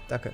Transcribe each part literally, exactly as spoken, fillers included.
Danke.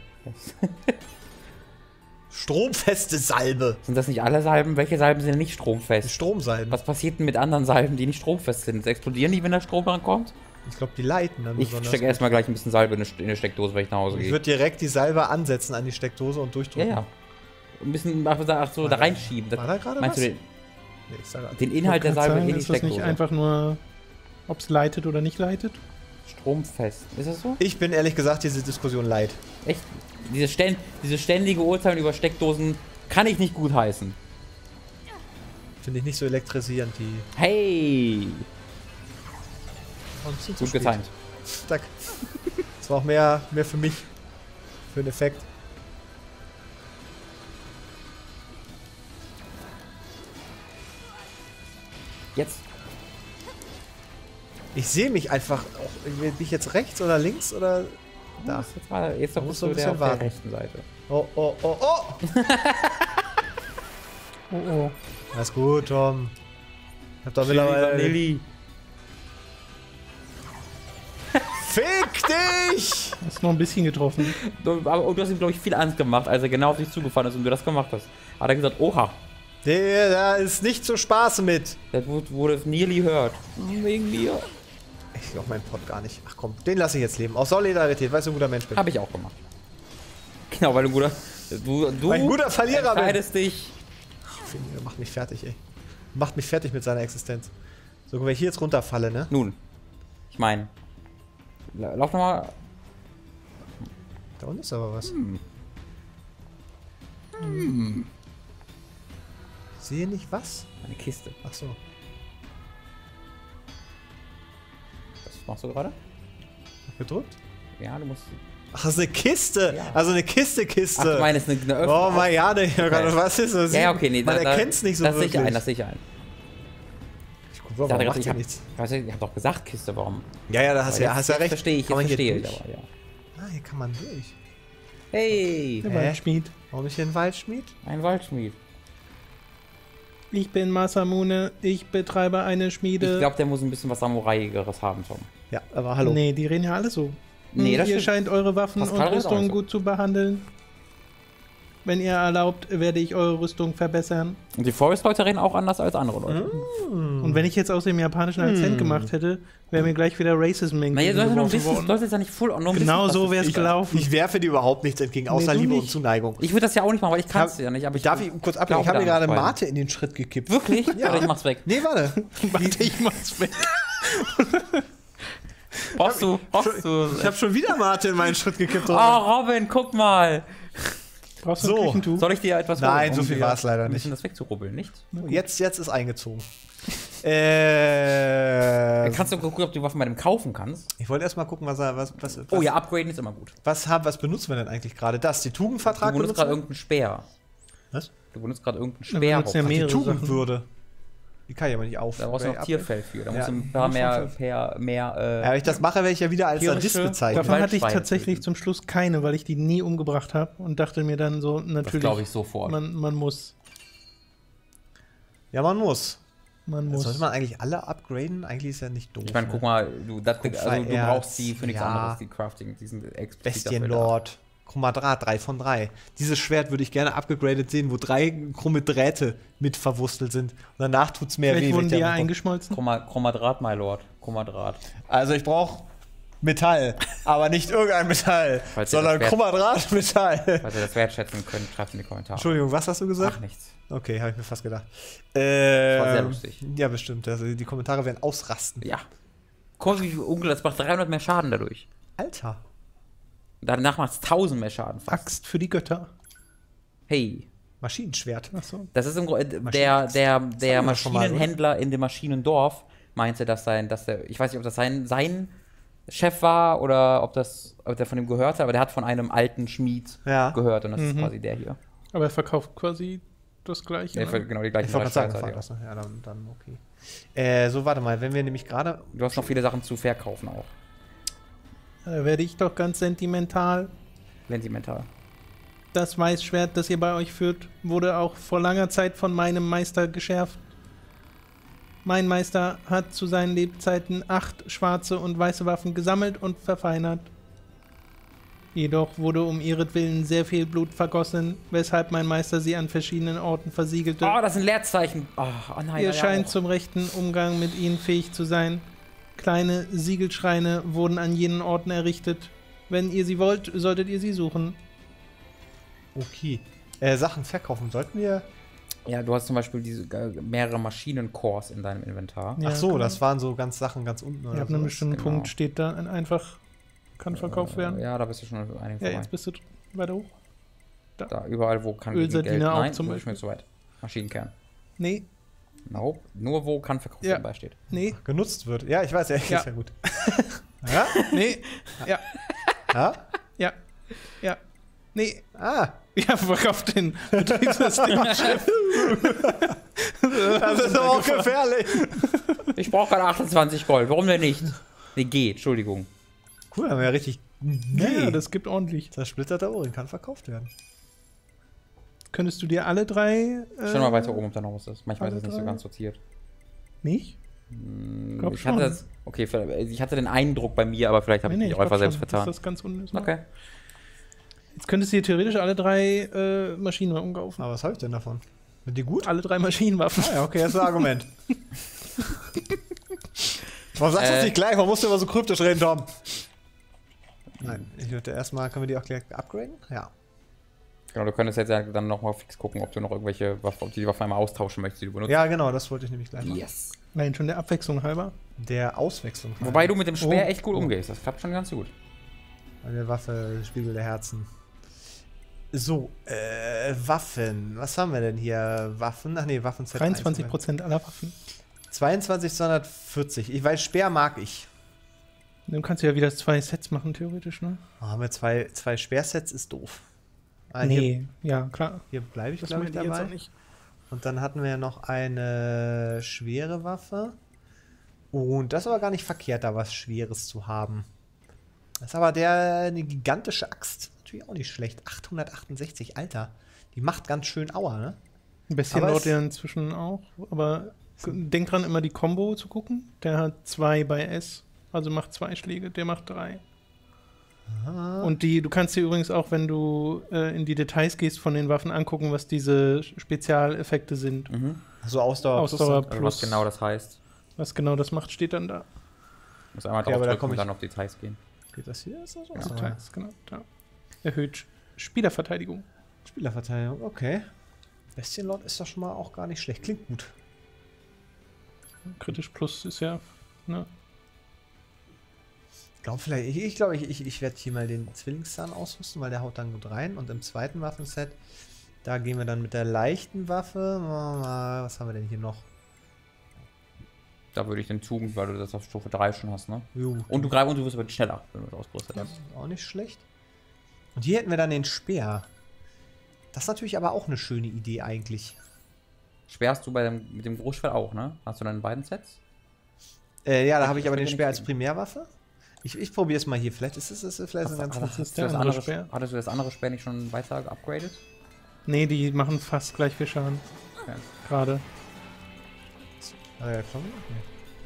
Stromfeste Salbe. Sind das nicht alle Salben? Welche Salben sind denn nicht stromfest? Stromsalben. Was passiert denn mit anderen Salben, die nicht stromfest sind? Explodieren die, wenn der Strom rankommt? Ich glaube, die leiten dann Ich besonders. stecke erstmal gleich ein bisschen Salbe in eine, in eine Steckdose, wenn ich nach Hause Ich gehe. würde direkt die Salbe ansetzen an die Steckdose und Ja, durchdrücken. ja. Ein bisschen ach, ach so, da reinschieben. Das, War da gerade meinst was? du den, Nee, ich sag, den Inhalt der Ich wollte Salbe grad in die sagen, ist das nicht Steckdose? einfach nur, ob es leitet oder nicht leitet? Stromfest. Ist das so? ich bin ehrlich gesagt diese Diskussion leid. Echt? Diese, ständ, diese ständige Urteilung über Steckdosen kann ich nicht gut heißen. Finde ich nicht so elektrisierend, die. Hey! Oh, ein bisschen zu Gut spät. getimt. Danke. Das war auch mehr, mehr für mich. Für einen Effekt. Jetzt. Ich sehe mich einfach auch. Bin ich jetzt rechts oder links oder. Da. Jetzt, war, jetzt doch Da bist musst du du ein der bisschen auf der warten. rechten Seite. Oh, oh, oh, oh! Oh oh. Alles gut, Tom. Ich hab doch Chili mittlerweile. Vanilli. Fick dich! Hast noch ein bisschen getroffen. Du, aber du hast ihm, glaube ich, viel Angst gemacht, als er genau auf dich zugefahren ist und du das gemacht hast. Hat er gesagt, oha, Der, da ist nicht zu spaßen mit. das wurde, wurde nearly hört. Wegen mir. Ich glaube meinen Pott gar nicht. Ach komm, den lasse ich jetzt leben. Aus Solidarität, weil ich so ein guter Mensch bin. Habe ich auch gemacht. Genau, weil du ein guter... Du, du Weil ich ein guter Verlierer bin. entscheidest dich. Der macht mich fertig, ey. Macht mich fertig mit seiner Existenz. So, wenn ich hier jetzt runterfalle, ne? Nun, ich meine, lauf nochmal... Da unten ist aber was. Hm. Hm. Ich sehe nicht was. Eine Kiste. Ach so. Was machst du gerade? Gedrückt? Ja, du musst... Ach, das ist eine Kiste. Ja. Also eine Kiste-Kiste. Ach, du meinst eine, eine Öffnung. Oh, mein ja, ne, Okay. was ist das? Ja, ja, okay, nee. Man da, erkennt es nicht so das wirklich. sehe ich ein, das sehe ich ein. Ich guck, Ich warum dachte gerade, macht ich hier habe nichts? hab doch gesagt Kiste, warum? Ja, ja, da hast, Aber ja, jetzt, hast ja jetzt recht. verstehe ich, Kann jetzt man hier verstehe ich durch? aber, ja. Ah, hier kann man durch. Hey, Der Hä? Waldschmied. Warum nicht hier ein Waldschmied? ein Waldschmied. Ich bin Masamune, ich betreibe eine Schmiede. Ich glaube, der muss ein bisschen was Samuraigeres haben, Tom. Ja, aber hallo. Nee, die reden ja alle so. Nee, Hm, das ihr stimmt. scheint eure Waffen Pascal und redet auch Rüstungen so. gut zu behandeln. Wenn ihr erlaubt, werde ich eure Rüstung verbessern. Und die Forest-Leute reden auch anders als andere Leute. Und wenn ich jetzt aus dem japanischen Akzent gemacht hätte, wäre mir gleich wieder Racism Naja, du solltest noch ein entgegengeworfen bisschen, du worden. solltest ja nicht full on. Genau so wäre es gelaufen. Ich werfe dir überhaupt nichts entgegen, außer Nee, du Liebe und nicht. Zuneigung. Ich würde das ja auch nicht machen, weil ich kann es Hab- ja nicht. Aber ich Darf ich kurz ab? Ich glaube habe mir da gerade nicht, Mate in den Schritt gekippt. Wirklich? Ja. Oder ich mach's weg. Nee, warte. Warte, ich mach's weg. Brauchst du, brauchst du. Ich habe schon wieder Mate in meinen Schritt gekippt. Oh, Robin, guck mal. Brauchst du ein So. Küchentuch? Soll ich dir etwas Nein, holen, so viel dir war's leider ein nicht. bisschen das wegzurubbeln, nicht? Jetzt, jetzt ist eingezogen. äh, Kannst du gucken, ob du die Waffen bei dem kaufen kannst? ich wollte erst mal gucken, was er. Was, was, was, Oh ja, upgraden ist immer gut. Was, haben, was benutzen wir denn eigentlich gerade? Das, die Du Tugendvertrag benutzt gerade benutzen? irgendeinen Speer. Was? Du benutzt gerade irgendeinen Wir Speer. benutzen ja Hauptsache. Die mehrere Sachen. Tugendwürde. Die kann ich aber nicht auf. Da brauchst du noch ab- Tierfell für. Da Ja, musst du ein paar muss mehr, schon per, mehr äh, Ja, wenn ich das mache, werde ich ja wieder als Sadist Tierische- bezeichnet. Davon hatte ich Waldschweine tatsächlich töten. zum Schluss keine, weil ich die nie umgebracht habe und dachte mir dann so, das natürlich, glaube ich sofort. man, man muss. Ja, man muss. Man muss. Sollte man eigentlich alle upgraden? Eigentlich ist ja nicht doof. Ich meine, guck mal, du, das, also, du Kupfererz, brauchst die für nichts ja. anderes, die Crafting, die sind explizit dafür da. Bestienlord. Krummer Draht, drei von drei. Dieses Schwert würde ich gerne abgegradet sehen, wo drei krumme Drähte mit verwurstelt sind. Und danach tut es mehr Vielleicht weh. wenn wurden ich die ja damit- eingeschmolzen. Chroma, Chromadrat, my lord. Chromadrat. Also ich brauche Metall, aber nicht irgendein Metall, Falls ihr sondern das Schwert- krummer Drahtmetall. Falls ihr das wertschätzen könnt, schreibt in die Kommentare. Entschuldigung, was hast du gesagt? Ach, nichts. Okay, habe ich mir fast gedacht. Äh, war sehr lustig. Ja, bestimmt. Also die Kommentare werden ausrasten. Ja. Guck mal, wie viel Onkel, das macht dreihundert mehr Schaden dadurch. Alter. Danach macht es tausend mehr Schaden fast. Axt für die Götter. Hey. Maschinenschwert. Achso. Das ist im Grunde, der, der, der wir schon mal, oder? Maschinenhändler in dem Maschinendorf meinte, dass sein, dass der, ich weiß nicht, ob das sein, sein Chef war oder ob das, ob der von ihm gehört hat, aber der hat von einem alten Schmied Ja. gehört und das ist quasi der hier. Aber er verkauft quasi das Gleiche. Der ne? für genau die gleichen Ich wollte gerade sagen, Schweizer, das, ne? Ja, dann, dann okay. Äh, so, warte mal, wenn wir nämlich gerade. Du hast noch viele Sachen zu verkaufen auch. Da werde ich doch ganz sentimental. Sentimental. Das Weißschwert, das ihr bei euch führt, wurde auch vor langer Zeit von meinem Meister geschärft. Mein Meister hat zu seinen Lebzeiten acht schwarze und weiße Waffen gesammelt und verfeinert. Jedoch wurde um ihretwillen sehr viel Blut vergossen, weshalb mein Meister sie an verschiedenen Orten versiegelte. Oh, das sind Leerzeichen. Oh, oh nein. Ihr ja, scheint auch. zum rechten Umgang mit ihnen fähig zu sein. Kleine Siegelschreine wurden an jenen Orten errichtet. Wenn ihr sie wollt, solltet ihr sie suchen. Okay. Äh, Sachen verkaufen. Sollten wir... Ja, du hast zum Beispiel diese äh, mehrere Maschinencores in deinem Inventar. Ja, Ach so, genau. das waren so ganz Sachen ganz unten. Ihr Oder habt einen so. bestimmten genau. Punkt, steht da einfach, kann verkauft werden. Äh, ja, da bist du schon einigen Ja, vorbei. jetzt bist du weiter hoch. Da, überall, wo kann Ölsardine Geld... auch Nein, zum das ist mir Beispiel. zu weit. Maschinenkern. Nee, Nope. Nur wo kann verkauft Ja. werden beisteht. nee, Genutzt wird. Ja, ich weiß, ja, Ja. ist ja gut. ja? nee, ja, Ja? ja, ja, nee. Ah. Ja, verkauft den Betriebssystemchef. Das ist aber auch gefährlich. Ich brauche gerade achtundzwanzig Gold. Warum denn nicht? Nee, geht. Entschuldigung. Cool, haben wir ja richtig... Nee. Ja, das gibt ordentlich. Zersplitterter Ohrring kann verkauft werden. Könntest du dir alle drei... Äh, Schau mal weiter oben, ob da noch was ist. Manchmal ist alle es nicht so drei? ganz sortiert. Nicht? Hm, Glaub ich schon. hatte das, okay, vielleicht- ich hatte den Eindruck bei mir, aber vielleicht habe ich mich auch glaub einfach selbst schon, vertan. dass das ganz unten ist. ne? Okay. Jetzt könntest du dir theoretisch alle drei äh, Maschinenwaffen kaufen. Aber was habe ich denn davon? Sind die gut? Alle drei Maschinenwaffen. Ah ja, okay, das ist ein Argument. Warum sagst du Äh. das nicht gleich? Warum musst du immer so kryptisch reden, Tom? Nein, ich würde erstmal, können wir die auch gleich upgraden? Ja. Genau, du könntest jetzt ja dann nochmal fix gucken, ob du noch irgendwelche Waffen, ob du die Waffe einmal austauschen möchtest, die du benutzt. Ja, genau, das wollte ich nämlich gleich machen. Yes. Nein, schon der Abwechslung halber. Der Auswechslung. Wobei du mit dem Speer Oh. echt gut umgehst. Das klappt schon ganz gut. Eine Waffe, Spiegel der Herzen. So, äh, Waffen. Was haben wir denn hier? Waffen? Ach nee, Waffen Z eins. dreiundzwanzig Prozent aller Waffen. zweiundzwanzig zweihundertvierzig. Ich weiß, Speer mag ich. Dann kannst du ja wieder zwei Sets machen, theoretisch, ne? Oh, haben wir zwei, zwei Speersets, ist doof. Ah, Hier, Nee, ja, klar. hier bleibe ich, Das glaube ich, möchte ich jetzt dabei. auch nicht. Und dann hatten wir ja noch eine schwere Waffe. Und das ist aber gar nicht verkehrt, da was Schweres zu haben. Das ist aber der eine gigantische Axt. Natürlich auch nicht schlecht. achthundertachtundsechzig, Alter. Die macht ganz schön Aua, ne? Ein bisschen Aber laut es- ja inzwischen auch. Aber denk dran, immer die Combo zu gucken. Der hat zwei bei S. Also macht zwei Schläge, der macht drei. Ah. Und die, du kannst dir übrigens auch, wenn du äh, in die Details gehst, von den Waffen angucken, was diese Spezialeffekte sind. Mhm. So Ausdauer. Ausdauer plus- Also plus. was genau das heißt. Was genau das macht, steht dann da. Muss einmal Okay, drauf aber da drücken komm und ich- dann auf Details gehen. Geht das hier? Ist das so? Ja, Ausdauer? Details, genau, da. Erhöht Spielerverteidigung. Spielerverteidigung, okay. Bestienlord ist doch schon mal auch gar nicht schlecht. Klingt gut. Kritisch plus ist ja, ne? Ich glaube, vielleicht, ich, ich, glaub, ich, ich, ich werde hier mal den Zwillingszahn ausrüsten, weil der haut dann gut rein. Und im zweiten Waffenset, da gehen wir dann mit der leichten Waffe. Mal, was haben wir denn hier noch? Da würde ich den Tugend, weil du das auf Stufe drei schon hast, ne? Jo, Und du greifst und du wirst aber schneller, wenn du das ausgerüstet das hast. ist auch nicht schlecht. Und hier hätten wir dann den Speer. Das ist natürlich aber auch eine schöne Idee eigentlich. Sperrst du bei dem, mit dem Großschwert auch, ne? Hast du dann in beiden Sets? Äh, ja, da Ich- habe ich ich aber will den den Speer nicht als Primärwaffe. Ich, ich probiere es mal hier. Vielleicht ist es ist es vielleicht so ein ganz Hattest ist du der das andere andere Speer. Hattest du das andere Speer nicht schon weiter geupgradet? Nee, die machen fast gleich viel Schaden. Okay. Gerade. Ah, ja, komm. Nee.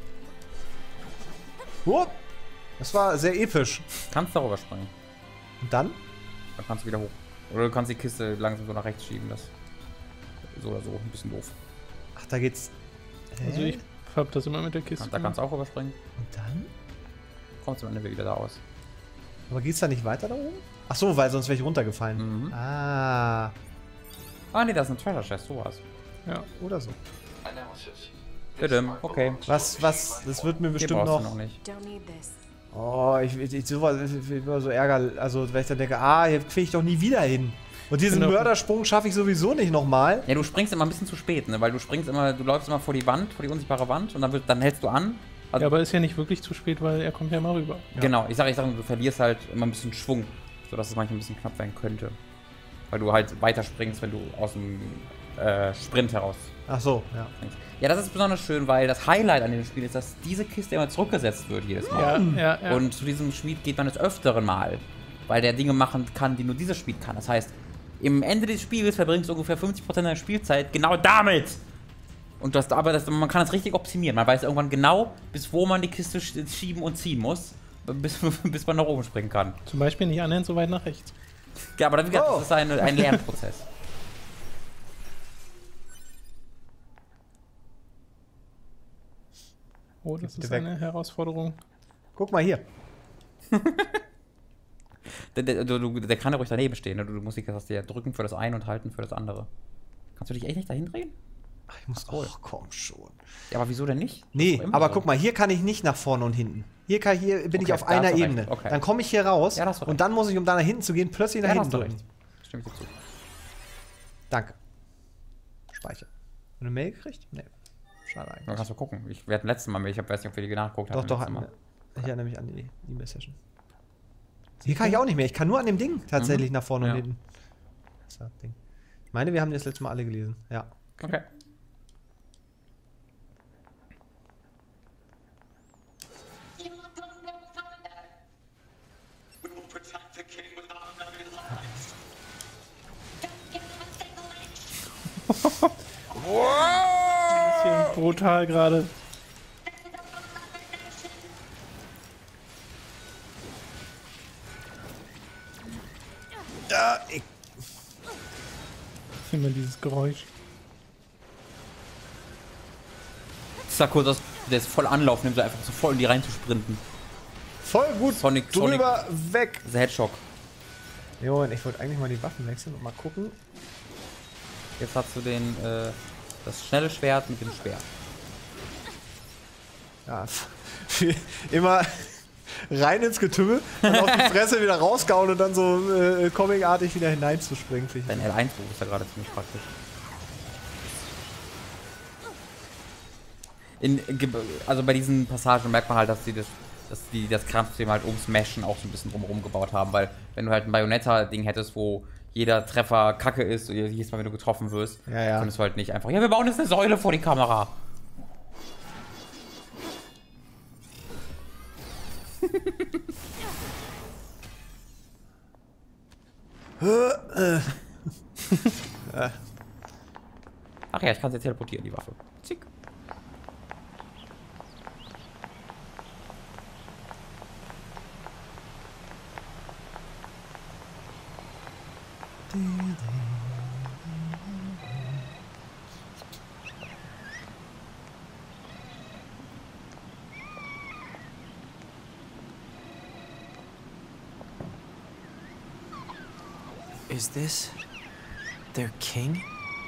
Oh, das war sehr episch. Kannst darüber springen. Und dann? Dann kannst du wieder hoch. Oder du kannst die Kiste langsam so nach rechts schieben. Das so oder so ein bisschen doof. Ach, da geht's. Also Hä? ich hab das immer mit der Kiste. Da kannst du auch rüberspringen. Und dann? Kommst du am Ende wieder da aus. Aber geht's da nicht weiter da oben? Ach so, weil sonst wäre ich runtergefallen. Mhm. Ah, Ah ne, das ist ein Treasure Chest, so war's. Ja. oder so. Bitte, okay. Was, was, das wird mir Hier bestimmt brauchst du noch. noch nicht. Don't need this. Oh, ich, ich, ich sowas, ich, ich war so Ärger, also wenn ich dann denke, ah, hier kriege ich doch nie wieder hin. Und diesen Genau. Mördersprung schaffe ich sowieso nicht nochmal. Ja, du springst immer ein bisschen zu spät, ne? Weil du springst immer, du läufst immer vor die Wand, vor die unsichtbare Wand und dann, wird, dann hältst du an. Also, Ja, aber ist ja nicht wirklich zu spät, weil er kommt ja mal rüber. Ja. Genau, ich sage, ich sage, du verlierst halt immer ein bisschen Schwung, sodass es manchmal ein bisschen knapp werden könnte. Weil du halt weiter springst, wenn du aus dem äh, Sprint heraus Ach so, ja. springst. Ja, das ist besonders schön, weil das Highlight an dem Spiel ist, dass diese Kiste immer zurückgesetzt wird jedes Mal. Ja, ja, ja. Und zu diesem Schmied geht man des Öfteren mal, weil der Dinge machen kann, die nur dieser Schmied kann. Das heißt, im Ende des Spiels verbringst du ungefähr fünfzig Prozent deiner Spielzeit genau damit. Und das, aber das, man kann das richtig optimieren. Man weiß irgendwann genau, bis wo man die Kiste sch- schieben und ziehen muss. bis, bis man nach oben springen kann. Zum Beispiel nicht annähernd so weit nach rechts. Ja, aber wie gesagt, Oh. das ist ein, ein Lernprozess. Oh, das Bitte ist weg. eine Herausforderung. Guck mal hier. Der, der, der, der kann ja ruhig daneben stehen. Ne? Du, du musst die Taste drücken für das eine und halten für das andere. Kannst du dich echt nicht dahin drehen? Ach, ich muss. Oh, komm schon. Ja, aber wieso denn nicht? Nee, Das ist doch immer aber so. guck mal, hier kann ich nicht nach vorne und hinten. Hier, kann, hier bin ich Okay, auf da einer hast du recht. Ebene. Okay. Dann komme ich hier raus Ja, da hast du recht. und dann muss ich, um da nach hinten zu gehen, plötzlich nach Ja, da hinten hast du drücken. recht. Stimme ich dir zu. Danke. Speicher. Eine Mail gekriegt? Nee. Schade Dann eigentlich. kannst du gucken. Ich werde letztes Mal, ich hab, weiß nicht, ob wir die nachgeguckt Doch, haben. doch. letztes Mal. Hat, ich erinnere mich an die E-Mail-Session. Hier kann ich auch nicht mehr. Ich kann nur an dem Ding tatsächlich Mhm. nach vorne Ja. und hinten. Das ist das Ding. Ich meine, wir haben das letzte Mal alle gelesen. Ja. Okay. Bisschen brutal gerade. Ja, ich, Immer dieses Geräusch. Das sah kurz aus, der ist voll Anlauf, nimmt so einfach so voll in die rein zu sprinten. voll gut. Sonic, Drüber, weg. Das ist Hedgehog. Jo, und ich wollte eigentlich mal die Waffen wechseln und mal gucken. Jetzt hast du den, äh, das schnelle Schwert mit dem Schwert. Ja, immer rein ins Getümmel, dann auf die Fresse wieder rausgehauen und dann so äh, comicartig wieder hineinzuspringen. finde ich. Dein L eins Buch ist ja gerade ziemlich praktisch. In, also bei diesen Passagen merkt man halt, dass die das, dass die das Kampfsystem halt ums Meshen auch so ein bisschen drumherum gebaut haben, weil wenn du halt ein Bayonetta-Ding hättest, wo jeder Treffer Kacke ist, jedes Mal, wenn du getroffen wirst, Ja, ja. könntest du halt nicht einfach, ja, wir bauen jetzt eine Säule vor die Kamera. Ach ja, ich kann sie jetzt teleportieren, die Waffe. Zick. Is this their king?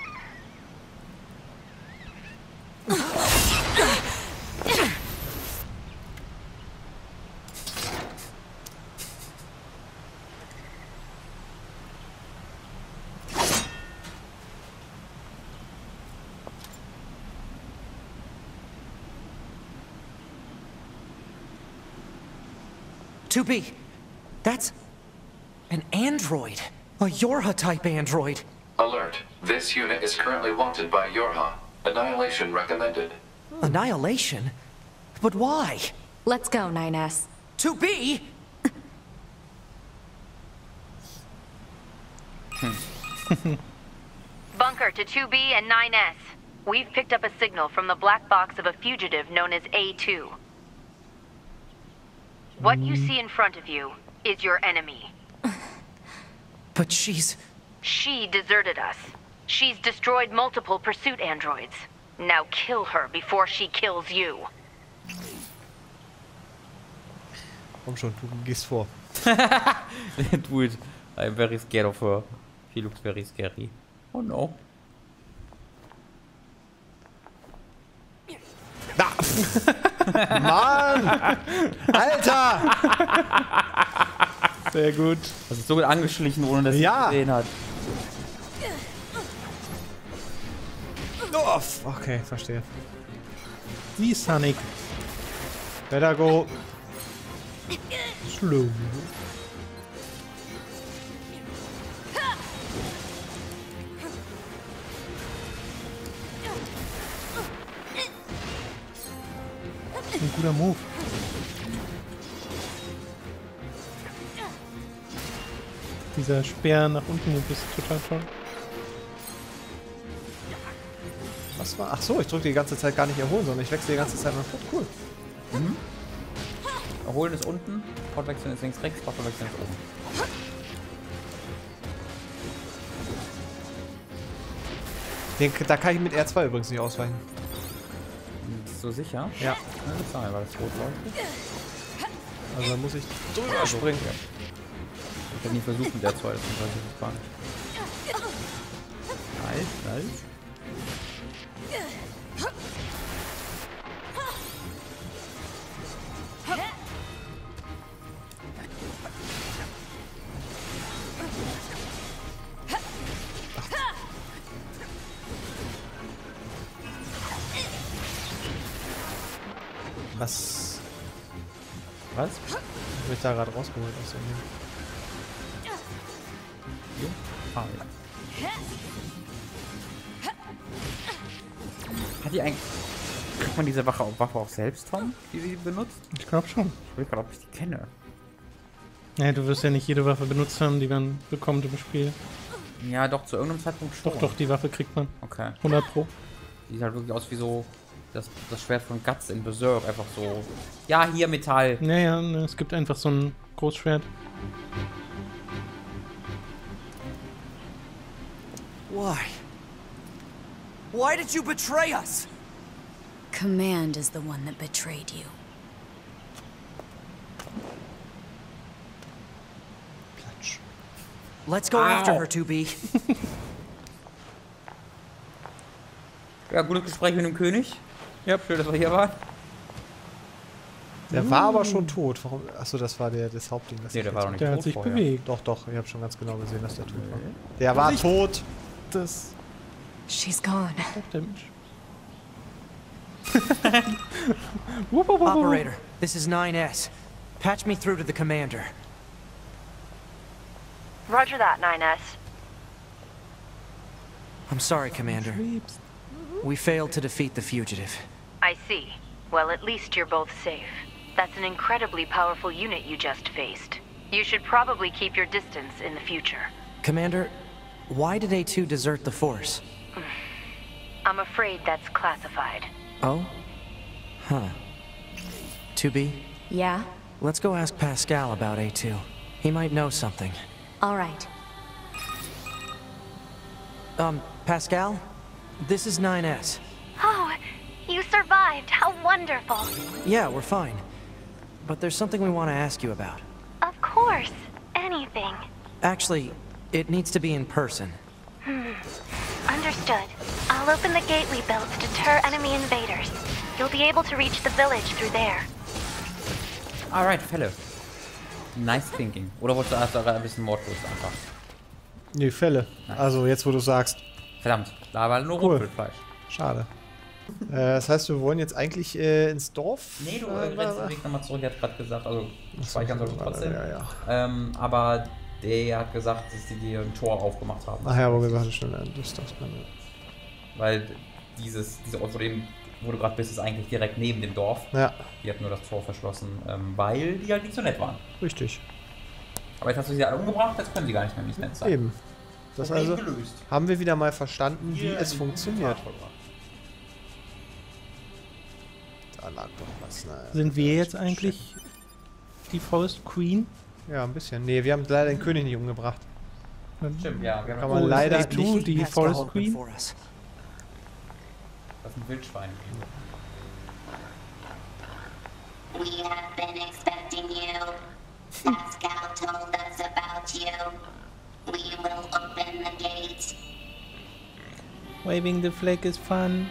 two B, that's an android. A Yorha-type android. Alert. This unit is currently wanted by Yorha. Annihilation recommended. Annihilation? But why? Let's go, nine S. two B? Bunker to two B and nine S. We've picked up a signal from the black box of a fugitive known as A two. What you see in front of you is your enemy. But she's... She deserted us. She's destroyed multiple pursuit androids. Now kill her before she kills you. Komm schon, du gehst vor. Do it. I'm very scared of her. She looks very scary. Oh no. Mann! Alter! Sehr gut. Das ist so gut angeschlichen, ohne dass sie Ja. es gesehen hat. Oh, f- okay, verstehe. Die Sonic. Better go. Slow. Ein guter Move. Dieser Speer nach unten Move ist total toll. Was war? Ach so, ich drücke die ganze Zeit gar nicht erholen, sondern ich wechsle die ganze Zeit mal. Cool. Holen ist unten, Fortwechseln ist links, rechts, Fortwechseln ist oben. Den, da kann ich mit R zwei übrigens nicht ausweichen. Bist du sicher? Ja. Ja, das sagen wir, weil das rot leuchtet. Also da muss ich drüber springen. Ich hab nie versucht mit R zwei, das weiß ich gar nicht. Nice, nice. Was Was? habe ich da gerade rausgeholt aus dem Ding? Ah, ja. Hat die eigentlich... Kriegt man diese Waffe, Waffe auch selbst, Tom, die sie benutzt? Ich glaube schon. Ich will gerade, ob ich die kenne. Ja, du wirst ja nicht jede Waffe benutzt haben, die man bekommt im Spiel. Ja, doch, zu irgendeinem Zeitpunkt schon. Doch, doch, die Waffe kriegt man. Okay. hundert Pro. Die sieht halt wirklich aus wie so das, das Schwert von Guts in Berserk. Einfach so... Ja, hier Metall. Naja, ne, es gibt einfach so ein Großschwert. Why? Why did you betray us? Command is the one that betrayed you. Platsch. Let's go after her, two B. Ja, gutes Gespräch mit dem König. Ja, schön, dass wir hier waren. Der war aber schon tot. Warum? Achso, das war der das Hauptding. Das Nee, der ich war jetzt- doch nicht Der hat tot sich vorher. bewegt. Doch, doch. Ich habe schon ganz genau gesehen, dass der tot war. Der war tot. Das She's gone. Damage. Wupp, wupp, wupp, wupp. Operator, this is nine S. Patch me through to the commander. Roger that, nine S. I'm sorry, Commander. We failed to defeat the fugitive. I see. Well, at least you're both safe. That's an incredibly powerful unit you just faced. You should probably keep your distance in the future. Commander, why did A two desert the Force? I'm afraid that's classified. Oh? Huh. two B, Yeah? let's go ask Pascal about A two. He might know something. All right. Um, Pascal? This is nine S. Oh, you survived. How wonderful. Yeah, we're fine. But there's something we want to ask you about. Of course. Anything. Actually, it needs to be in person. Understood. I'll open the gate we built to deter enemy invaders. You'll be able to reach the village through there. Alright, Fälle. Nice thinking. Oder wolltest du erst ein bisschen mordlos einfach? Nee, Fälle. Also jetzt, wo du sagst. Verdammt, da war nur Cool. Rotwildfleisch. Schade. äh, das heißt, wir wollen jetzt eigentlich äh, ins Dorf? Nee, du äh, äh, rennst den Weg nochmal zurück, der hat gerade gesagt, also speichern solltest du trotzdem. Ja, ja. Ähm, aber der hat gesagt, dass die dir ein Tor aufgemacht haben. Ach ja, wo gesagt, das stimmt. Das, das, Weil dieses, dieser Ort, wo du, eben, wo du gerade bist, ist eigentlich direkt neben dem Dorf. ja, Die hat nur das Tor verschlossen, ähm, weil die halt nicht so nett waren. richtig. Aber jetzt hast du sie alle umgebracht, jetzt können sie gar nicht mehr nicht nett sein. Eben. Das Problem also gelöst. haben wir wieder mal verstanden, wie Hier es in- funktioniert. Da lag doch was. Ne? Sind wir jetzt eigentlich die Forest Queen? Ja, ein bisschen. Nee, wir haben leider den König nicht umgebracht. Stimmt, ja. Wir haben Kann man Oh, leider ist A zwei nicht- die Pascal Forest open Queen? for us. Das ist ein Wildschwein. We have been expecting you. Pascal told us about you. We will open the gate. Waving the flag is fun.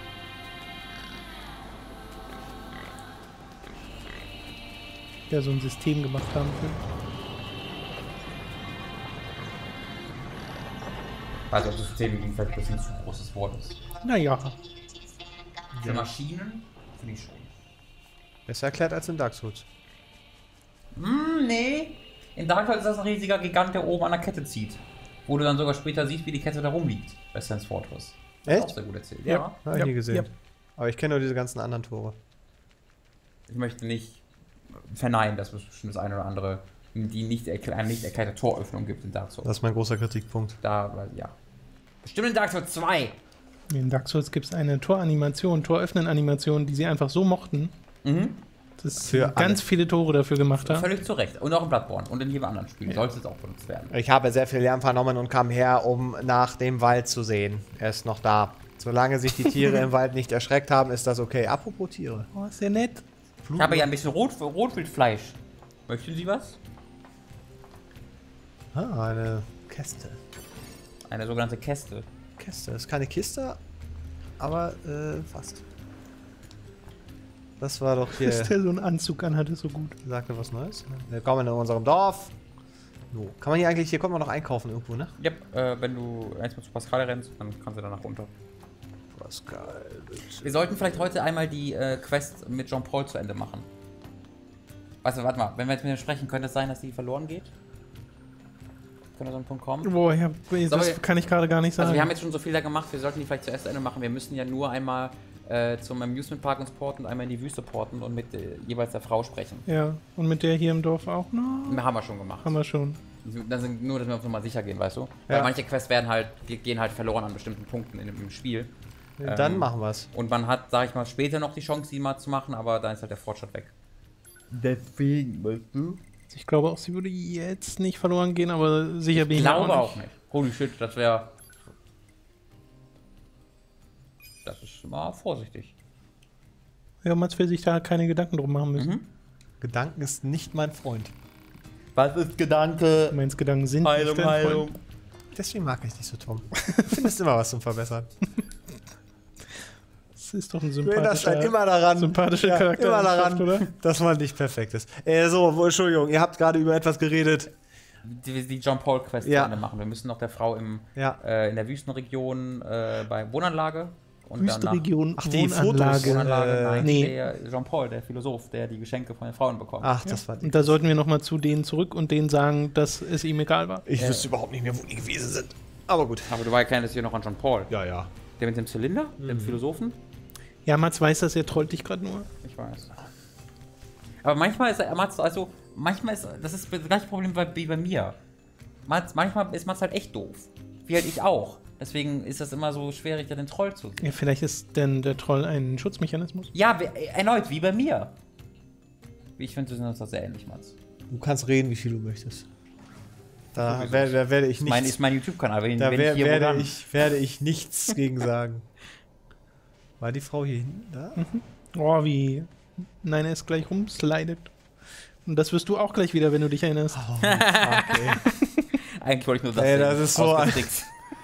Ja, so ein System gemacht haben können. Also das System vielleicht ein bisschen zu großes Wort ist. Naja. Für Maschinen finde ich schon. Besser erklärt als in Dark Souls. Hm, nee. In Dark Souls ist das ein riesiger Gigant, der oben an der Kette zieht. Wo du dann sogar später siehst, wie die Kette da rumliegt. Bei Sans Fortress. Das ist Echt? auch sehr gut erzählt. Ja. Ja. Habe ich Ja, nie gesehen. ja. Aber ich kenne nur diese ganzen anderen Tore. Ich möchte nicht verneinen, dass es bestimmt das eine oder andere, die nicht erkl- eine nicht erklärte Toröffnung gibt in Dark Souls. Das ist mein großer Kritikpunkt. Da, weil, ja. Bestimmt in Dark Souls zwei. In Dark Souls gibt es eine Toranimation, Toröffnen-Animation, die sie einfach so mochten, Mhm. Das Für ganz alles. viele Tore dafür gemacht haben. Völlig zu Recht. Und auch in Bloodborne und in jedem anderen Spiel sollte es auch benutzt werden. Ich habe sehr viel Lärm vernommen und kam her, um nach dem Wald zu sehen. Er ist noch da. Solange sich die Tiere im Wald nicht erschreckt haben, ist das okay. Apropos Tiere. Oh, ist ja nett. Ich habe ja ein bisschen Rot, Rotwildfleisch. Möchten Sie was? Ah, eine Käste. Eine sogenannte Käste. Käste. Das ist keine Kiste, aber äh, fast. Das war doch hier. Dass der so einen Anzug anhat, ist so gut. Sagte was Neues. Willkommen in unserem Dorf. So. Kann man hier eigentlich, hier kommt man noch einkaufen irgendwo, ne? Yep, äh, wenn du erstmal zu Pascal rennst, dann kannst du danach runter. Pascal, bitte. Wir sollten vielleicht heute einmal die äh, Quest mit Jean-Paul zu Ende machen. Weißt du, warte mal, wenn wir jetzt mit ihm sprechen, könnte es sein, dass die verloren geht? Könnte so ein Punkt kommen? Boah, ja, das wir- kann ich gerade gar nicht sagen. Also wir haben jetzt schon so viel da gemacht, wir sollten die vielleicht zuerst zu Ende machen. Wir müssen ja nur einmal äh, zum Amusement Park uns porten, einmal in die Wüste porten und mit äh, jeweils der Frau sprechen. ja, und mit der hier im Dorf auch noch? Haben wir schon gemacht. Haben wir schon. Dann sind nur, dass wir uns nochmal sicher gehen, weißt du? Ja. Weil manche Quests werden halt, die gehen halt verloren an bestimmten Punkten in dem, im Spiel. Dann Ähm, machen wir's. Und man hat, sag ich mal, später noch die Chance, die mal zu machen, aber dann ist halt der Fortschritt weg. Deswegen, weißt du? Ich glaube auch, sie würde jetzt nicht verloren gehen, aber sicher bin Ich ich mir glaube auch auch nicht. Holy shit, das wäre. Das ist mal vorsichtig. Ja, Mats will sich da keine Gedanken drum machen müssen. Mhm. Gedanken ist nicht mein Freund. Was ist Gedanke? Du meinst, Gedanken sind nicht dein Freund? Deswegen mag ich dich so, Tom. Du findest immer was zum Verbessern. Das ist doch ein Du erinnerst sympathischer, halt immer daran, sympathischer ja, Charakter. immer daran, oder? dass man nicht perfekt ist. Äh, so, wo- Entschuldigung, ihr habt gerade über etwas geredet. Die, die Jean-Paul-Quest Ja. zu Ende machen. Wir müssen noch der Frau im, Ja. äh, in der Wüstenregion äh, bei Wohnanlage und Wüstenregion, Ach, die Wohnanlage. Fotos. Wohnanlage, Äh, nein, nee. der Jean-Paul, der Philosoph, der die Geschenke von den Frauen bekommt. Ach, das war die. Und da sollten wir nochmal zu denen zurück und denen sagen, dass es ihm egal war. Ich wüsste überhaupt nicht mehr, wo die gewesen sind. Aber gut. Aber du erkennst hier noch an Jean-Paul. Ja, ja. Der mit dem Zylinder, dem Philosophen. Ja, Mats weiß das, er trollt dich gerade nur. Ich weiß. Aber manchmal ist er, Mats, also, manchmal ist, das ist das gleiche Problem bei, wie bei mir. Mats, manchmal ist Mats halt echt doof. Wie halt ich auch. Deswegen ist das immer so schwierig, da den Troll zu sehen. Ja, vielleicht ist denn der Troll ein Schutzmechanismus. Ja, wie, erneut, wie bei mir. Ich finde, wir sind uns da sehr ähnlich, Mats. Du kannst reden, wie viel du möchtest. Da, Sowieso. wer, da werde ich Mein nichts, ist mein YouTube-Kanal, wenn, da wenn wer, ich hier wo werde, dann. ich, werde ich nichts gegen sagen. War die Frau hier hinten da? Oh, wie Nein, er ist gleich rumslidet. Und das wirst du auch gleich wieder, wenn du dich erinnerst. Oh, okay. Eigentlich wollte ich nur das Ey, sehen. das ist so ein- Ausgetrickst.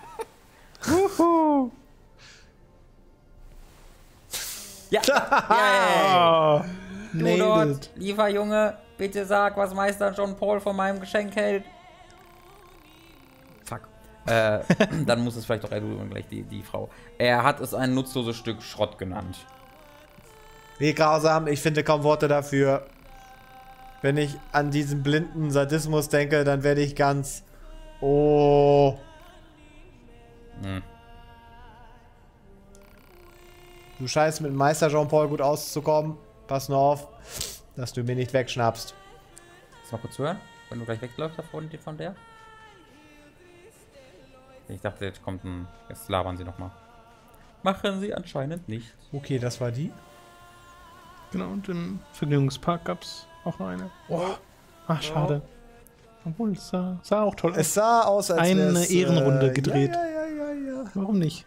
Ja, ja, Oh, Du nailed dort, it. lieber Junge, bitte sag, was Meister Jean-Paul von meinem Geschenk hält. Fuck. Äh, dann muss es vielleicht doch Edu gleich die, die Frau. Er hat es ein nutzloses Stück Schrott genannt. Wie grausam, ich finde kaum Worte dafür. Wenn ich an diesen blinden Sadismus denke, dann werde ich ganz... Oh... Hm. Du scheinst mit Meister Jean-Paul gut auszukommen. Pass nur auf, dass du mir nicht wegschnappst. Kannst du mal kurz hören, wenn du gleich wegläufst davon von der? Ich dachte, jetzt kommt ein... Jetzt labern sie nochmal. Machen sie anscheinend nicht. Okay, das war die. Genau, und im Vergnügungspark gab es auch noch eine. Oh. Ach, schade. Obwohl, es sah, sah auch toll aus. Es sah aus, als Eine wär's, Ehrenrunde äh, gedreht. Ja, ja, ja, ja, ja. Warum nicht?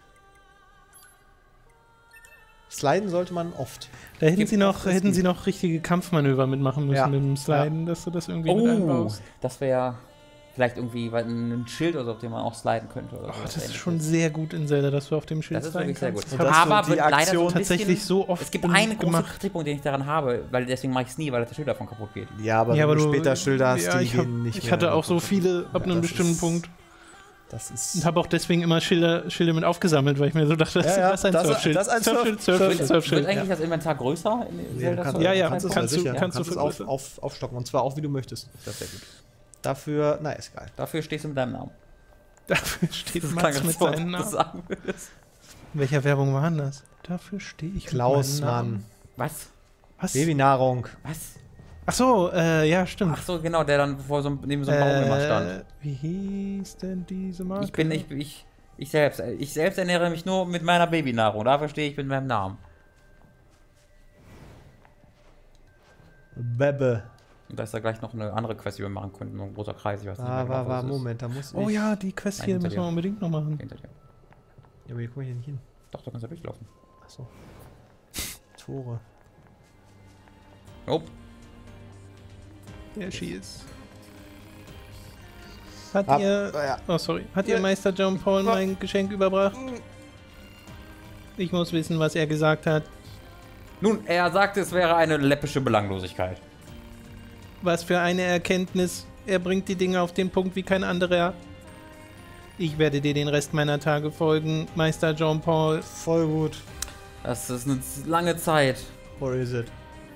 Sliden sollte man oft. Da hätten Gibt sie noch, auch- hätten sie noch richtige Kampfmanöver mitmachen müssen Ja. mit dem Sliden, dass du das irgendwie mit Oh, einbaust. das wäre vielleicht irgendwie weil ein Schild oder so, auf dem man auch sliden könnte. Oder Oh, so das ist ähnliches. schon sehr gut in Zelda, dass du auf dem Schild Das ist sliden wirklich sehr gut. kannst. Und das Aber so wird die leider so Aktion ein bisschen, tatsächlich so oft Es gibt um- einen großen gemacht. Kritikpunkt, den ich daran habe, weil deswegen mache ich es nie, weil der Schild davon kaputt geht. Ja, aber Ja, wenn aber du du später Schilder hast, ja, die ich, hab, gehen nicht ich mehr hatte auch so kaputt. viele ab Ja, einem das bestimmten ist- Punkt Das ist... und habe auch deswegen immer Schilder, Schilde mit aufgesammelt, weil ich mir so dachte, das, Ja, ja, das ist ein das- Surfschild. das ist ein Surfschild, Surf- Surfschild, Surf- Surfschild. Wird eigentlich Ja. das Inventar größer in Nee, Zelda? du kannst, zu- Ja, ja, kannst es kannst du- sicher. kannst du kannst es auf, vergrößern. auf, aufstocken. Und zwar auch, wie du möchtest. Das ist sehr gut. Dafür... Na, ist egal. Dafür stehst du mit deinem Namen. Dafür steht Das Mats klang mit so, als seinem ob du Namen. sagen würdest. In welcher Werbung war denn das? Dafür stehe ich Klaus, mit meinem Namen. Mann. Was? Was? Babynahrung. Was? Ach so, äh, ja, stimmt. Ach so, genau, der dann vor so, einem- neben so einem Baum immer stand. Äh, wie hieß denn diese Marke? Ich bin, ich, ich, ich selbst, ich selbst ernähre mich nur mit meiner Babynahrung. Dafür stehe ich mit meinem Namen. Bebe. Und da ist da gleich noch eine andere Quest, die wir machen könnten. So ein großer Kreis, ich weiß nicht Ah, mehr war, genau, war, wo es ist. Moment, da muss ich... Oh ja, die Quest Nein, hier hinter müssen wir dir. unbedingt noch machen. Hinter dir. Ja, aber hier komme ich ja nicht hin. Doch, da kannst du durchlaufen. Achso. Tore. Oh, There she is. Hat Ab- ihr... ja. Oh, sorry. Hat ihr Ja. Meister John Paul Ja. mein Geschenk überbracht? Ich muss wissen, was er gesagt hat. nun, er sagte, es wäre eine läppische Belanglosigkeit. Was für eine Erkenntnis. Er bringt die Dinge auf den Punkt wie kein anderer. Ich werde dir den Rest meiner Tage folgen, Meister John Paul. Voll gut. Das ist eine lange Zeit. Or is it?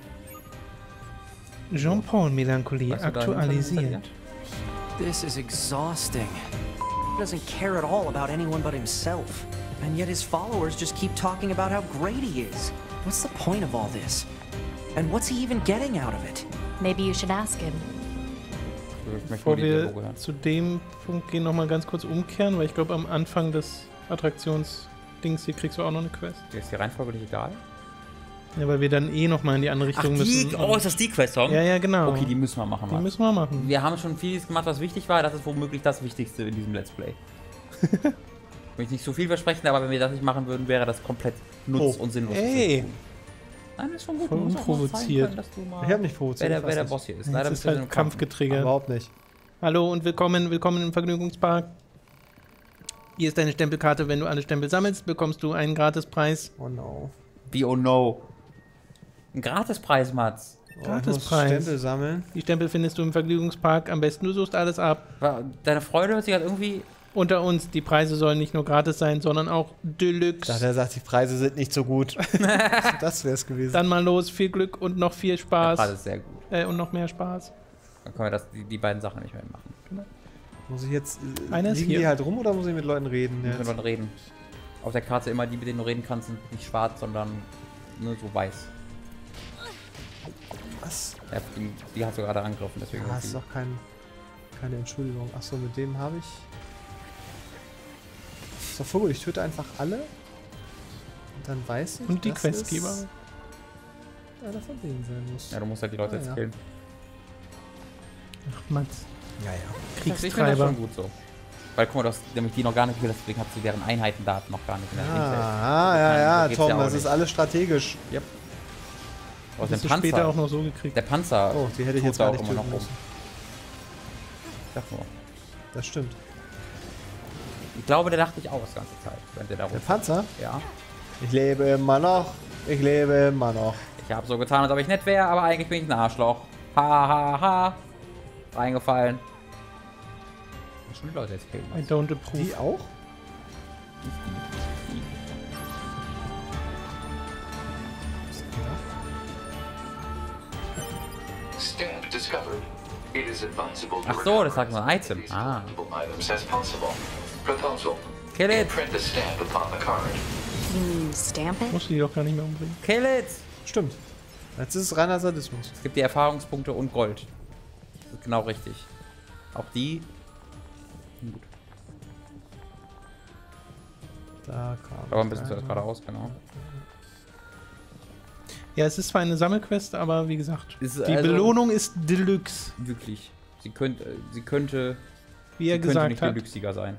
Jean Paul Melancholie Weißt du da aktualisiert. hinten, This is exhausting. He doesn't care at all about anyone but himself. And yet his followers just keep talking about how great he is. What's the point of all this? And what's he even getting out of it? Maybe you should ask him. Ich möchte nur Bevor die Dialoge wir hören. zu dem Punkt gehen, nochmal ganz kurz umkehren, weil ich glaube, am Anfang des Attraktionsdings hier kriegst du auch noch eine Quest. Dir ist die Reihenfolge nicht egal? Ja, weil wir dann eh nochmal in die andere Richtung müssen. Oh, ist das die Quest-Song? Ja, ja, genau. Okay, die müssen wir machen. Die Mann. müssen wir machen. Wir haben schon vieles gemacht, was wichtig war. Das ist womöglich das Wichtigste in diesem Let's Play. Ich möchte nicht so viel versprechen, aber wenn wir das nicht machen würden, wäre das komplett nutz- Oh. und sinnlos. Ey, Nein, das ist schon gut. Voll Du musst auch mal unprovoziert. zeigen können, dass du mal- Ich hab nicht provoziert. Wer ich der, wer weiß der nicht. Boss hier ist. jetzt Leider ist bist du in halt einem Kampf Kampf. getriggert. Überhaupt nicht. Hallo und willkommen, willkommen im Vergnügungspark. Hier ist deine Stempelkarte. Wenn du alle Stempel sammelst, bekommst du einen Gratispreis. Oh no. Wie oh no. Ein Gratispreis, Mats. Oh, ich Gratispreis. muss Stempel sammeln. Die Stempel findest du im Vergnügungspark. Am besten du suchst alles ab. War- Deine Freude hört sich halt irgendwie. Unter uns, die Preise sollen nicht nur gratis sein, sondern auch Ich Deluxe. dachte, er sagt, die Preise sind nicht so gut. Das wäre es gewesen. Dann mal los, viel Glück und noch viel Spaß. Gerade sehr gut. Äh, und noch mehr Spaß. Dann können wir das, die, die beiden Sachen nicht mehr machen. Muss ich jetzt. Äh, Einer ist liegen hier. die halt rum oder muss ich mit Leuten reden? Wir Jetzt? müssen dann reden. Auf der Karte immer die, mit denen du reden kannst, sind nicht schwarz, sondern nur so weiß. Was? Ja, die, die hast du gerade angegriffen, deswegen. Ah, sind das ist die- doch kein, keine Entschuldigung. Achso, mit dem habe ich. Ist doch voll gut, ich töte einfach alle. Und dann weiß ich. Und die dass Questgeber. es einer von denen sein muss. Ja, du musst halt die Leute Ah, jetzt ja. killen. Ach, Mats. Ja, ja. Ich finde das Kriegstreiber. schon gut so. Weil guck mal, du hast nämlich die noch gar nicht gekillt, deswegen hast du deren Einheitendaten noch gar nicht in der Ringfeld. Ah, ja, Nein, ja, so geht's Tom, ja auch das ist nicht. alles strategisch. Yep. Aus Das dem hast du später Panzer. auch noch so gekriegt. Der Panzer. Oh, die hätte ich tut jetzt da gar auch nicht immer noch töten rum. müssen. Sag nur. Das stimmt. Ich glaube, der dachte ich auch die ganze Zeit, wenn der da Der rum. Panzer? Ja. Ich lebe immer noch. Ich lebe immer noch. Ich habe so getan, als ob ich nett wäre, aber eigentlich bin ich ein Arschloch. Ha ha ha. Reingefallen. Schon die Leute jetzt killen. I don't approve. Die auch? Stamp discovered. It is advisable to Ach so, recover das sagt nur ein as Item. many Ah. valuable items as possible. Proposal. Kill it. Imprint the stamp upon the card. You mean stamp it? Musst du die doch gar nicht mehr umbringen. Kill it! Stimmt. Jetzt ist es reiner Sadismus. Es gibt die Erfahrungspunkte und Gold. Das ist genau richtig. Auch die. Gut. Da kam. Aber ein bisschen zuerst geradeaus, genau. Ja, es ist zwar eine Sammelquest, aber wie gesagt, Ist die also- Belohnung ist Deluxe, Wirklich. Sie könnte, sie könnte, wie er sie könnte gesagt nicht hat. Deluxe-Sieger sein.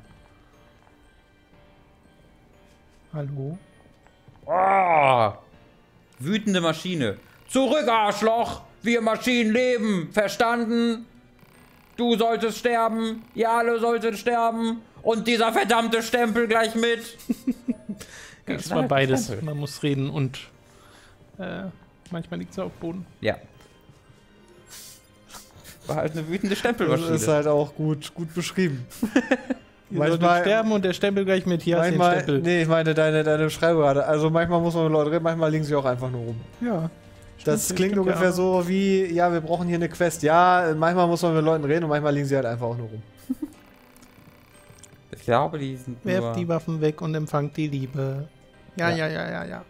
Hallo? Oh! Wütende Maschine. Zurück, Arschloch! Wir Maschinen leben! Verstanden? Du solltest sterben! Ihr alle solltet sterben! Und dieser verdammte Stempel gleich mit! Ja, es war beides. Man muss reden und äh, manchmal liegt es auf Boden. Ja. War halt eine wütende Das Stempelmaschine. ist halt auch gut, gut beschrieben. Ihr Manchmal- solltet sterben und der Stempel gleich mit. Hier hast du den Manchmal, Stempel. nee, ich meine deine, deine Beschreibung gerade. Also manchmal muss man mit Leuten reden, manchmal liegen sie auch einfach nur rum. Ja. Das Stimmt, klingt stimmt, ungefähr ja. so wie, ja, wir brauchen hier eine Quest. Ja, manchmal muss man mit Leuten reden und manchmal liegen sie halt einfach auch nur rum. Ich glaube, die sind nur... Werft die Waffen weg und empfangt die Liebe. Ja, Ja. ja, ja, ja, ja.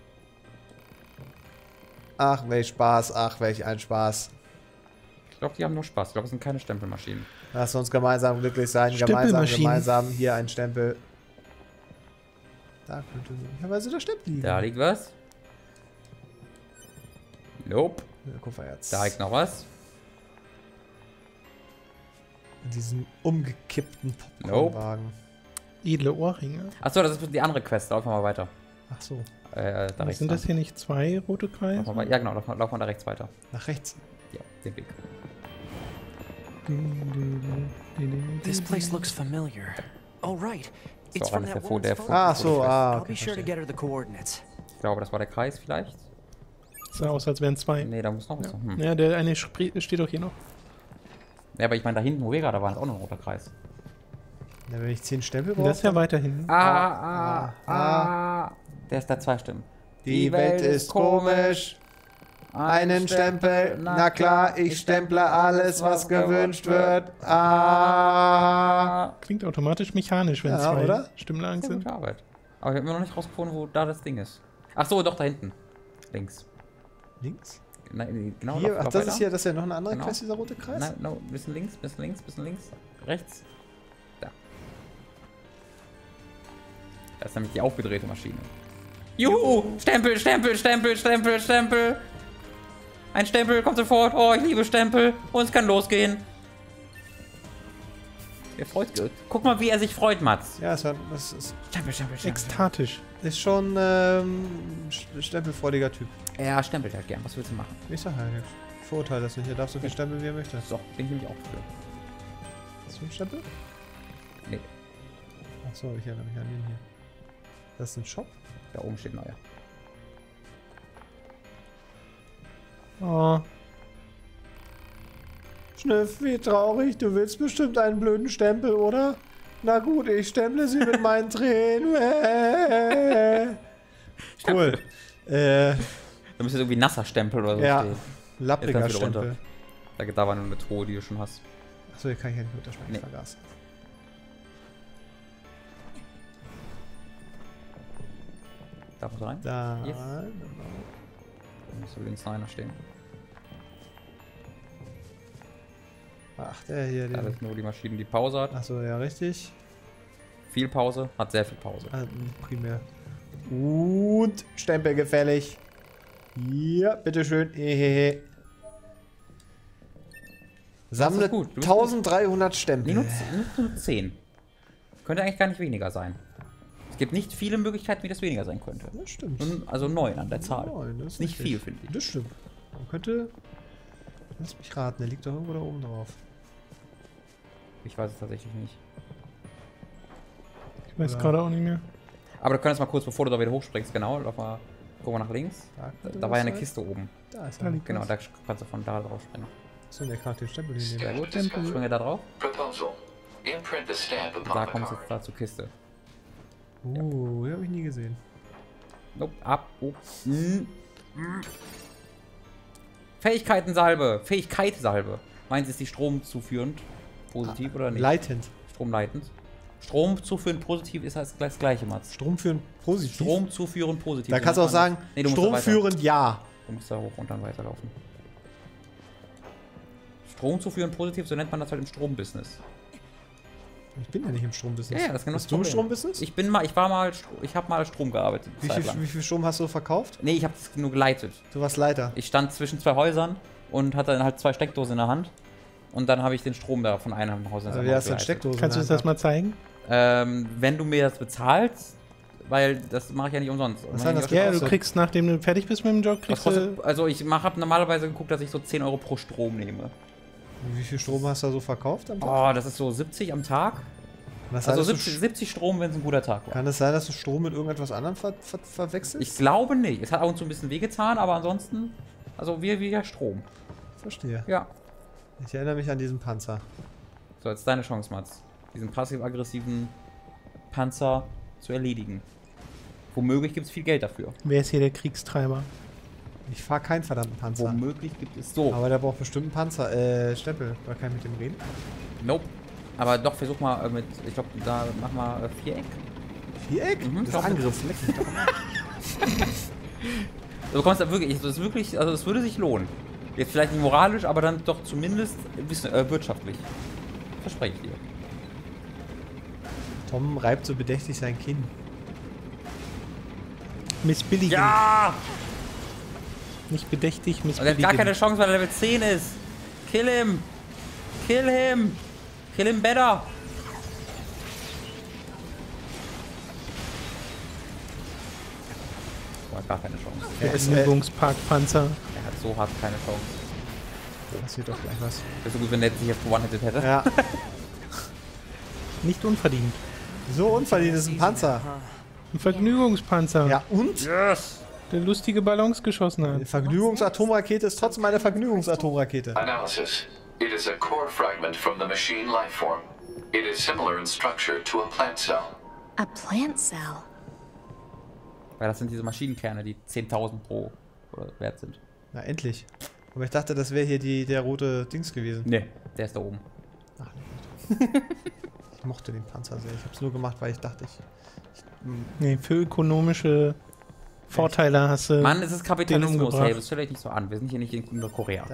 Ach, welch Spaß, ach, welch ein Spaß. Ich glaube, die haben nur Spaß. Ich glaube, es sind keine Stempelmaschinen. Lass uns gemeinsam glücklich sein, gemeinsam, Stempelmaschinen. gemeinsam. Hier ein Stempel. Da könnte möglicherweise der Stempel liegen. Da liegt was. Nope. Kupfererz. Da liegt noch was. In diesem umgekippten Nope. Popcornwagen. Edle Ohrringe. Achso, das ist die andere Quest. Laufen wir mal weiter. Ach so. Äh, da Was rechts. sind das lang. hier nicht zwei rote Kreise? Laufen wir wei- Ja, genau. Laufen wir laufen wir da rechts weiter. Nach rechts. Ja, den Weg. This place looks familiar. Oh, right. It's auch from alles that der Fo- woman's der phone. Fo- Ah, so, ah, I'll okay, be sure to verstehe. get her the coordinates. Ich glaube, das war der Kreis vielleicht. Sah aus, als wären zwei. Nee, da muss noch was. Ja, Hm. ja der eine spri- steht doch hier noch. Ja, aber ich meine, da hinten, wo wir gerade waren, ist auch noch ein roter Kreis. Ja, wenn ich zehn Stempel brauche. Das ist ja weiter hinten. Ah, ah, ah. Der ist da zwei Stimmen. Die Welt ist komisch. Einen Stempel, na klar, ich stemple alles, was gewünscht wird. Ah. Klingt automatisch mechanisch, wenn Ja, zwei oder? Stimmen lang Sehr sind. gute Arbeit. Aber ich habe immer noch nicht rausgefunden, wo da das Ding ist. Ach so, doch, da hinten. Links. Links? Nein, genau. Hier, lauf- ach, lauf das weiter. ist hier, das ist ja noch eine andere Genau. Quest, dieser rote Kreis? Nein, no, bisschen links, bisschen links, bisschen links. Rechts. Da. Das ist nämlich die aufgedrehte Maschine. Juhu! Stempel, Stempel, Stempel, Stempel, Stempel. Ein Stempel kommt sofort. Oh, ich liebe Stempel. Und es kann losgehen. Er freut sich. Guck mal, wie er sich freut, Mats. Ja, das, war, das ist, Stempel, Stempel, Stempel. Ekstatisch. ist schon ähm, st- stempelfreudiger Typ. Er stempelt halt gern. Was willst du machen? Ich sag halt nichts. Ich verurteile das nicht. Er darf so viel stempeln, wie er möchte. So, bin ich nämlich auch für. Hast du einen Stempel? Nee, Achso, ich erinnere mich an den hier. Das ist ein Shop? da oben steht neuer. Oh, Schnüff, wie traurig. Du willst bestimmt einen blöden Stempel, oder? Na gut, ich stemple sie mit meinen Tränen. Cool. Äh, Da müsste irgendwie nasser Stempel oder so ja, stehen. lappriger Jetzt kannst du wieder Stempel. Da, da war nur eine Truhe, die du schon hast. Achso, hier kann ich ja nicht unterschreiben. Nee. Ich vergaß. Da muss rein. Da. Yes. Genau. Da müsste links noch einer stehen. Ach, der hier. Da Den. ist nur die Maschine, die Pause hat. Achso, ja, richtig. Viel Pause, hat sehr viel Pause. Ah, primär. Und Stempel gefällig. Ja, bitteschön. Hehehe. Sammle gut, du bist eintausenddreihundert Nee, Stempel. nur, nur zehn. Könnte eigentlich gar nicht weniger sein. Es gibt nicht viele Möglichkeiten, wie das weniger sein könnte. Das stimmt. Nun, also neun an der Zahl. Neun, das ist nicht richtig. viel, finde ich. Das stimmt. Man könnte. Lass mich raten, der liegt doch irgendwo da oben drauf. Ich weiß es tatsächlich nicht. ich weiß Oder- gerade auch nicht mehr. Aber du könntest mal kurz, bevor du da wieder hochspringst, genau, lauf mal, guck mal nach links. Da, Da, könnte da was war ja eine sein. Kiste oben. Da ist Da er. liegt Genau, was. da kannst du von da drauf springen. So, der kann den Stempel Sehr hinnehmen. gut. Discussion. Springe da drauf. Proposal. Imprint the stamp upon Da the kommst du card. jetzt da zur Kiste. Uh, die habe ich nie gesehen. Nope, ab, oh. Mm. Mm. Fähigkeitensalbe. Fähigkeitssalbe. Meins ist die Strom zuführend. Positiv oder nicht? Leitend. Stromleitend. Strom zuführen positiv ist halt das gleiche, Mats. Strom führen positiv. Strom zuführen positiv. Da kannst du auch sagen, Nee, du musst da Strom weiter. führend ja. Du musst da hoch und dann weiterlaufen. Strom zuführen positiv, so nennt man das halt im Strombusiness. Ich bin ja nicht im Strombusiness. Ja, ja, das ist genau Bist du im das Problem. Strombusiness? Ich bin mal, ich war mal, Stro- ich habe mal Strom gearbeitet. Wie Zeit viel, lang. wie viel Strom hast du verkauft? Nee, ich habe es nur geleitet. Du warst Leiter. Ich stand zwischen zwei Häusern und hatte dann halt zwei Steckdosen in der Hand. Und dann habe ich den Strom da von einem Haus ins Also, andere wie hast du eine geleitet. Steckdose? Kannst du uns in der das mal zeigen? Ähm, wenn du mir das bezahlst, weil das mache ich ja nicht umsonst. Und Was wenn hat ich das auch- Ja, du kostet? kriegst, nachdem du fertig bist mit dem Job, was kriegst du... kostet, also ich habe normalerweise geguckt, dass ich so zehn Euro pro Strom nehme. Hand? Wie viel Strom hast du da so verkauft am Tag? Oh, das ist so siebzig am Tag. Was Also heißt, du siebzig, Sch- siebzig Strom, wenn es ein guter Tag war. Kann es sein, dass du Strom mit irgendetwas anderem ver ver verwechselst? Ich glaube nicht. Es hat ab und zu ein bisschen wehgetan, aber ansonsten, also wie, wie der Strom. verstehe. Ja. Ich erinnere mich an diesen Panzer. So, jetzt deine Chance, Mats. Diesen passiv-aggressiven Panzer zu erledigen. Womöglich gibt es viel Geld dafür. Wer ist hier der Kriegstreiber? Ich fahre keinen verdammten Panzer. Womöglich gibt es so. Aber der braucht bestimmt einen Panzer. Äh, Stempel. Oder kann ich mit dem reden? Nope. Aber doch, versuch mal äh, mit, ich glaube, da mach mal äh, Viereck. Viereck? Mhm, das ist doch. Angriff. Leck mich doch. Du bekommst da wirklich, das ist wirklich, also es würde sich lohnen. Jetzt vielleicht nicht moralisch, aber dann doch zumindest wissen, äh, wirtschaftlich. Verspreche ich dir. Tom reibt so bedächtig sein Kinn. Missbilligen. Ja! Nicht bedächtig Und er hat missbilligen. gar keine Chance, weil er Level zehn ist. Kill him. Kill him. Kill him better. Er hat gar keine Chance. Der ist, äh, Vergnügungsparkpanzer. Er hat so hart keine Chance. Passiert doch gleich was. Wäre so gut, wenn er jetzt sich jetzt one-hitted hätte. Ja. Nicht unverdient. So unverdient ist ein Panzer. Ein Vergnügungspanzer. Ja, und? Yes. Der lustige Ballons geschossen Eine hat. Vergnügungsatomrakete ist trotzdem eine Vergnügungsatomrakete. Analysis. It is a core fragment from the machine lifeform. It is similar in structure to a plant cell. A plant cell. Weil das sind diese Maschinenkerne, die zehntausend pro oder wert sind. Na, endlich. Aber ich dachte, das wäre hier die, der rote Dings gewesen. Nee, der ist da oben. Ach, nee, gut. Ich mochte den Panzer sehr. Ich habe es nur gemacht, weil ich dachte, ich... ich Nee, für ökonomische Vorteile hast du. Mann, es ist Kapitalismus, umgebracht. hey, das stellt euch nicht so an. Wir sind hier nicht in Korea.